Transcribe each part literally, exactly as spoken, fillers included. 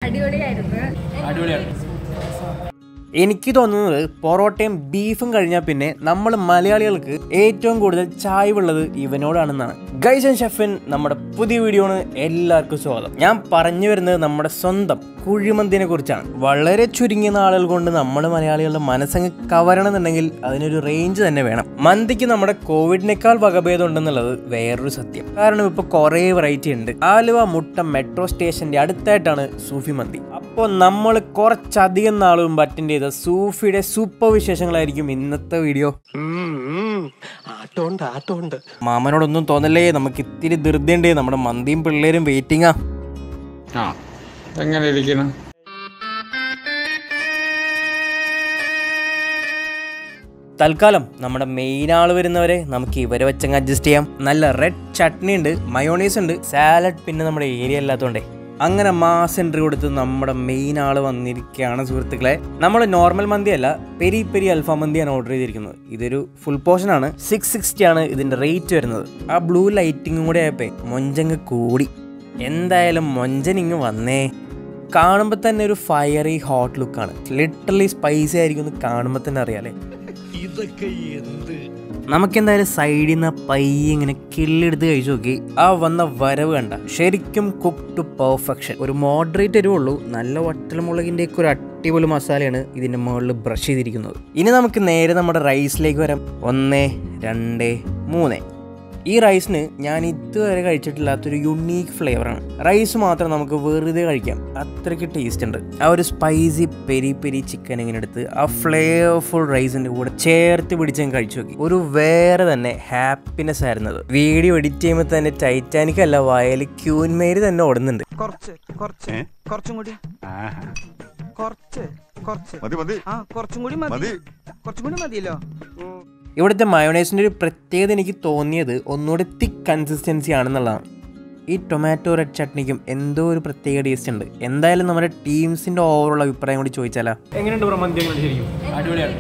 എനിക്ക് തോന്നുന്നത് പൊറോട്ടയും ബീഫും കഴിഞ്ഞാൽ പിന്നെ നമ്മൾ മലയാളികൾക്ക് ഏറ്റവും കൂടുതൽ ചായവുള്ളത് ഇവനോടാണെന്നാണ്. ഗൈസ് ആൻഡ് ഷെഫിൻ നമ്മുടെ പുതിയ വീഡിയോണ് എല്ലാവർക്കും സ്വാഗതം. ഞാൻ പറഞ്ഞു വരുന്നത് നമ്മുടെ സ്വന്തം കുഴിമന്തിനെ കുറിച്ചാണ്. വളരെ ചുരുങ്ങിയ നാളുകൾ കൊണ്ട് നമ്മൾ മലയാളികളുടെ മനസ്സങ്ങ് കവരണമെന്നുണ്ടെങ്കിൽ അതിനൊരു റേഞ്ച് തന്നെ വേണം. മന്തിക്ക് നമ്മുടെ കോവിഡിനേക്കാൾ വകഭേദം ഉണ്ടെന്നുള്ളത് വേറൊരു സത്യം. കാരണം ഇപ്പൊ കുറെ വെറൈറ്റി ഉണ്ട്. ആലുവ മുട്ടം മെട്രോ സ്റ്റേഷന്റെ അടുത്തായിട്ടാണ് സൂഫി മന്തി. അപ്പോൾ നമ്മൾ കുറച്ചധികം നാൾ മുമ്പ് അറ്റൻഡ് ചെയ്ത സൂഫിയുടെ സൂപ്പർ വിശേഷങ്ങളായിരിക്കും ഇന്നത്തെ വീഡിയോ. മാമനോടൊന്നും തോന്നല്ലേ, നമുക്ക് ഇത്തിരി ധൃതിയുണ്ട്. നമ്മുടെ മന്തിയും പിള്ളേരും വെയിറ്റിംഗാ. എങ്ങനെ ഇരിക്കണം? തൽക്കാലം നമ്മുടെ മെയിൻ ആള് വരുന്നവരെ നമുക്ക് ഇവരെ വെച്ചങ്ങ് അഡ്ജസ്റ്റ് ചെയ്യാം. നല്ല റെഡ് ചട്നി ഉണ്ട്, മയോണൈസ് ഉണ്ട്, സാലഡ്, പിന്നെ നമ്മുടെ ഏരിയ അല്ലാത്തതുകൊണ്ടേ അങ്ങനെ മാസ് എൻട്രി കൊടുത്ത് നമ്മുടെ മെയിൻ ആള് വന്നിരിക്കുകയാണ് സുഹൃത്തുക്കളെ. നമ്മൾ നോർമൽ മന്തി അല്ല, പെരി പെരി അൽഫാം മന്തിയാണ് ഓർഡർ ചെയ്തിരിക്കുന്നത്. ഇതൊരു ഫുൾ പോർഷൻ ആണ്. സിക്സ് സിക്സ്റ്റി ആണ് ഇതിന്റെ റേറ്റ് വരുന്നത്. ആ ബ്ലൂ ലൈറ്റിങ്ങും കൂടെ ആയപ്പോ മൊഞ്ചങ്ങ് കൂടി. എന്തായാലും മൊഞ്ചനിങ് വന്നേ. കാണുമ്പോൾ തന്നെ ഒരു ഫയറി ഹോട്ട് ലുക്കാണ്. ലിറ്ററലി സ്പൈസി ആയിരിക്കും എന്ന് കാണുമ്പോൾ തന്നെ അറിയാലേ. നമുക്കെന്തായാലും സൈഡിൽ നിന്ന് പയ്യെ ഇങ്ങനെ കില്ലെടുത്ത് കഴിച്ചു നോക്കി. ആ വന്ന വരവ് കണ്ട, ശരിക്കും കുക്ക് ടു പെർഫെക്ഷൻ. ഒരു മോഡറേറ്റ് എരിവുള്ളൂ. നല്ല വറ്റൽമുളകിൻ്റെ ഒക്കെ ഒരു അടിപൊളി മസാലയാണ് ഇതിൻ്റെ മുകളിൽ ബ്രഷ് ചെയ്തിരിക്കുന്നത്. ഇനി നമുക്ക് നേരെ നമ്മുടെ റൈസിലേക്ക് വരാം. ഒന്ന് രണ്ട് മൂന്ന്. ഈ റൈസിന് ഞാൻ ഇതുവരെ കഴിച്ചിട്ടില്ലാത്തൊരു യുണീക്ക് ഫ്ലേവറാണ്. റൈസ് മാത്രം നമുക്ക് വെറുതെ കഴിക്കാം, അത്രയ്ക്ക് ടേസ്റ്റ് ഉണ്ട്. ആ ഒരു സ്പൈസി പെരി പെരി ചിക്കൻ ഇങ്ങനെ എടുത്ത് ആ ഫ്ലേവർഫുൾ റൈസിൻ്റെ കൂടെ ചേർത്ത് പിടിച്ച് ഞാൻ കഴിച്ചു നോക്കി. ഒരു വേറെ തന്നെ ഹാപ്പിനെസ് ആയിരുന്നത്. വീഡിയോ എഡിറ്റ് ചെയ്യുമ്പോൾ തന്നെ ടൈറ്റാനിക് അല്ല, വയൽ ക്യൂൻമേരി തന്നെ ഓടുന്നുണ്ട്. കുറച്ച് കുറച്ച് കുറച്ചും കൂടി കുറച്ച് കുറച്ച് കുറച്ചും കൂടി മതി, കുറച്ചും കൂടി മതിയല്ലോ. ഇവിടുത്തെ മയോണൈസിൻ്റെ ഒരു പ്രത്യേകത എനിക്ക് തോന്നിയത് ഒന്നുകൂടി തിക്ക് കൺസിസ്റ്റൻസി ആണെന്നുള്ളതാണ്. ഈ ടൊമാറ്റോ റെഡ് ചട്നിക്കും എന്തോ ഒരു പ്രത്യേക ടേസ്റ്റ് ഉണ്ട്. എന്തായാലും നമ്മുടെ ടീംസിൻ്റെ ഓവറോൾ അഭിപ്രായം കൂടി ചോദിച്ചാലോ. എങ്ങനെയുണ്ട് ബ്രോ മന്തി? ശരിക്കും അടിപൊളിയാണ്.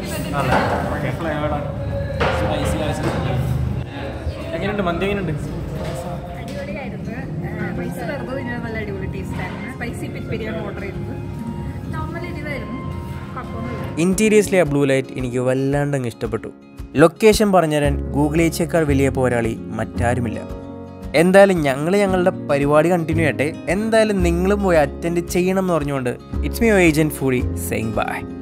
എങ്ങനെയുണ്ട് മന്തി? എങ്ങനെയുണ്ട്? ഇന്റീരിയേഴ്സിലെ ആ ബ്ലൂ ലൈറ്റ് എനിക്ക് വല്ലാണ്ടങ്ങ് ഇഷ്ടപ്പെട്ടു. ലൊക്കേഷൻ പറഞ്ഞുതരാൻ ഗൂഗിൾ ഏച്ചേക്കാൾ വലിയ പോരാളി മറ്റാരുമില്ല. എന്തായാലും ഞങ്ങൾ ഞങ്ങളുടെ പരിപാടി കണ്ടിന്യൂ ചെയ്യട്ടെ. എന്തായാലും നിങ്ങളും പോയി അറ്റൻഡ് ചെയ്യണം എന്ന് പറഞ്ഞുകൊണ്ട് it's me your agent foodie saying by.